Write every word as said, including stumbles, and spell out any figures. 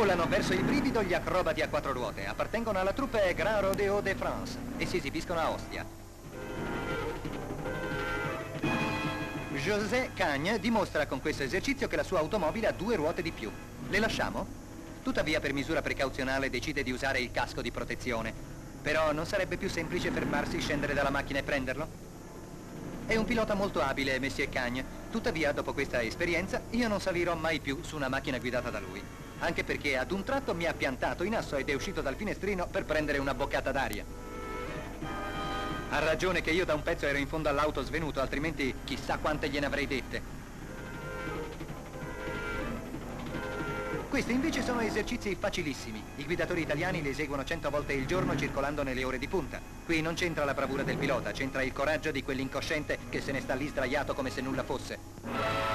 Volano verso il brivido gli acrobati a quattro ruote. Appartengono alla troupe Grand Rodeo de France e si esibiscono a Ostia. José Cagne dimostra con questo esercizio che la sua automobile ha due ruote di più. Le lasciamo? Tuttavia, per misura precauzionale, decide di usare il casco di protezione. Però non sarebbe più semplice fermarsi, scendere dalla macchina e prenderlo? È un pilota molto abile, Monsieur Cagne. Tuttavia, dopo questa esperienza, io non salirò mai più su una macchina guidata da lui. Anche perché ad un tratto mi ha piantato in asso ed è uscito dal finestrino per prendere una boccata d'aria. Ha ragione che io da un pezzo ero in fondo all'auto svenuto, altrimenti chissà quante gliene avrei dette. Questi invece sono esercizi facilissimi. I guidatori italiani li eseguono cento volte il giorno circolando nelle ore di punta. Qui non c'entra la bravura del pilota, c'entra il coraggio di quell'incosciente che se ne sta lì sdraiato come se nulla fosse.